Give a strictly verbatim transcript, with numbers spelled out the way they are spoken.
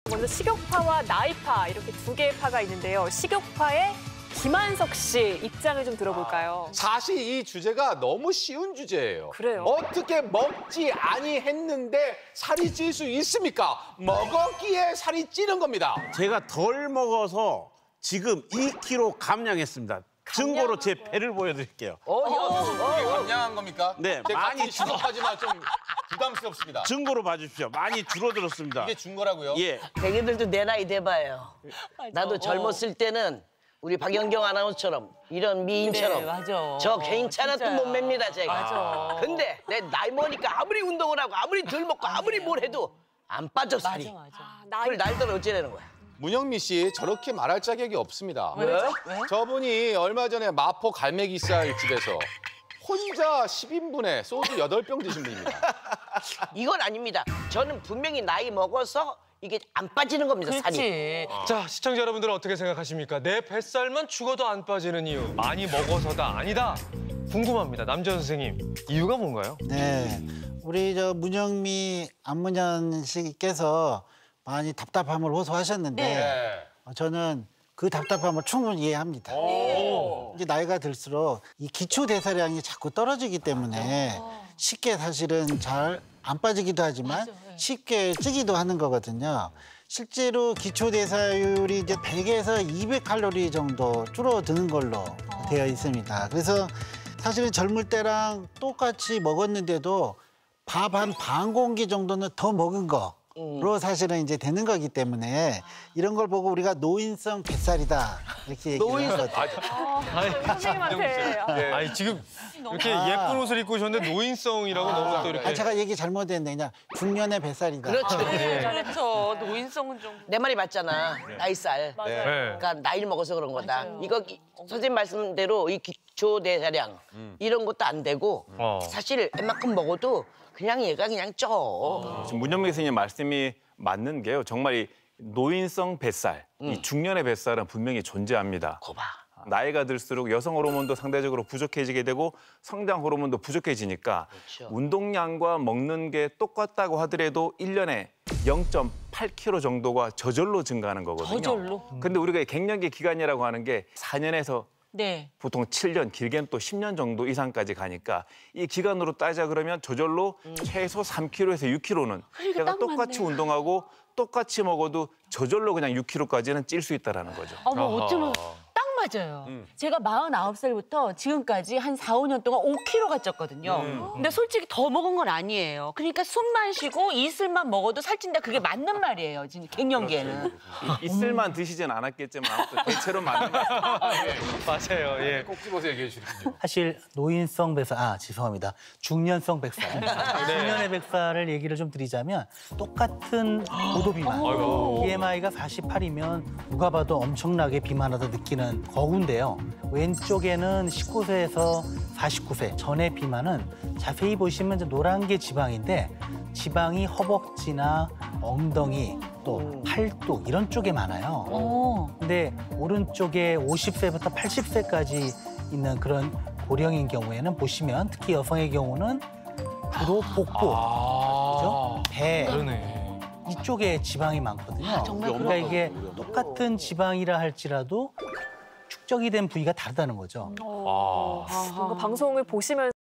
먼저 식욕파와 나이파 이렇게 두 개의 파가 있는데요. 식욕파의 김한석 씨 입장을 좀 들어볼까요? 사실 이 주제가 너무 쉬운 주제예요. 그래요? 어떻게 먹지 아니 했는데 살이 찔 수 있습니까? 먹었기에 살이 찌는 겁니다. 제가 덜 먹어서 지금 이 킬로그램 감량했습니다. 증거로 제 배를 보여드릴게요. 어, 이게 감량한 겁니까? 네, 제가 많이 많이 주목하지만 좀 부담스럽습니다. 증거로 봐주십시오. 많이 줄어들었습니다. 이게 준 거라고요? 예. 대개들도 내 나이 돼봐요. 나도 젊었을 때는 우리 박연경 아나운서처럼 이런 미인처럼 그래, 맞아. 저 괜찮았던 진짜야. 몸매입니다, 제가. 맞아. 근데 내 나이 먹으니까 아무리 운동을 하고 아무리 덜 먹고 아무리 뭘 해도 안 빠져, 살이. 맞아, 맞아. 아, 나이 그걸 날더러 어찌라는 거야. 문영미 씨 저렇게 말할 자격이 없습니다. 왜? 왜? 저분이 얼마 전에 마포 갈매기살 집에서 혼자 십 인분에 소주 여덟 병 드신 분입니다. 이건 아닙니다. 저는 분명히 나이 먹어서 이게 안 빠지는 겁니다, 살이. 그렇지. 자, 시청자 여러분들은 어떻게 생각하십니까? 내 뱃살만 죽어도 안 빠지는 이유. 많이 먹어서다, 아니다. 궁금합니다. 남자 선생님, 이유가 뭔가요? 네, 우리 저 문영미 안문현 씨께서 많이 답답함을 호소하셨는데 네. 어, 저는 그 답답함을 충분히 이해합니다. 이제 나이가 들수록 이 기초 대사량이 자꾸 떨어지기 때문에 쉽게 사실은 잘 안 빠지기도 하지만 쉽게 찌기도 하는 거거든요. 실제로 기초 대사율이 이제 백에서 이백 칼로리 정도 줄어드는 걸로 되어 있습니다. 그래서 사실은 젊을 때랑 똑같이 먹었는데도 밥 한 반 공기 정도는 더 먹은 거로 사실은 이제 되는 거기 때문에 이런 걸 보고 우리가 노인성 뱃살이다 이렇게 얘기를 노인성. 하거든요. 선생님한테 아, 네. 아니, 지금 이렇게 아. 예쁜 옷을 입고 오셨는데 노인성이라고 너무 또 이렇게. 아, 제가 얘기 잘못했네. 그냥 중년의 뱃살이다. 그렇죠. 그렇죠. 노인성은 좀. 내 말이 맞잖아. 나이살. 맞아요. 네. 그러니까 나이를 먹어서 그런 거다. 맞아요. 이거 이- 선생님 말씀대로 이 기초 대사량 이런 것도 안 되고 어. 사실 웬만큼 먹어도 그냥 얘가 그냥 쪄. 지금 문영미 선생님 말씀이 맞는 게요. 정말 이 노인성 뱃살, 이 중년의 뱃살은 분명히 존재합니다. 거봐. 나이가 들수록 여성 호르몬도 상대적으로 부족해지게 되고 성장 호르몬도 부족해지니까 그렇죠. 운동량과 먹는 게 똑같다고 하더라도 일 년에 영 점 팔 킬로그램 정도가 저절로 증가하는 거거든요. 저절로? 근데 우리가 갱년기 기간이라고 하는 게 사 년에서 네. 보통 칠 년, 길게는 또 십 년 정도 이상까지 가니까 이 기간으로 따자 그러면 저절로 최소 삼 킬로그램에서 육 킬로그램는 그러니까 내가 딱 똑같이 맞네. 운동하고 똑같이 먹어도 저절로 그냥 육 킬로그램까지는 찔 수 있다는 거죠. 어머, 어쩌면 딱 맞아요. 제가 마흔아홉 살부터 지금까지 한 사, 오 년 동안 오 킬로그램가 쪘거든요. 근데 솔직히 더 먹은 건 아니에요. 그러니까 숨만 쉬고 이슬만 먹어도 살찐다. 그게 맞는 말이에요. 진짜 갱년기에는. 이- 이슬만 드시진 않았겠지만 아무튼 대체로 맞는 것 같습니다. 맞아요. 예. 꼭 집어서 얘기해 주시군요. 사실 노인성 뱃살, 아 죄송합니다. 중년성 뱃살. 중년의 뱃살을 얘기를 좀 드리자면 똑같은 고도 비만, 비엠아이가 사십팔이면 누가 봐도 엄청나게 비만하다 느끼는 거구인데요. 왼쪽에는 십구 세에서 사십구 세 전의 비만은 자세히 보시면 이제 노란 게 지방인데 지방이 허벅지나 엉덩이 또 팔뚝 이런 쪽에 많아요. 어. 근데 오른쪽에 오십 세부터 팔십 세까지 있는 그런 고령인 경우에는 보시면 특히 여성의 경우는 주로 복부, 그죠? 배 그러네. 이쪽에 지방이 많거든요. 정말 그러니까 이게 똑같은 지방이라 할지라도 축적이 된 부위가 다르다는 거죠. 뭔가 방송을 보시면서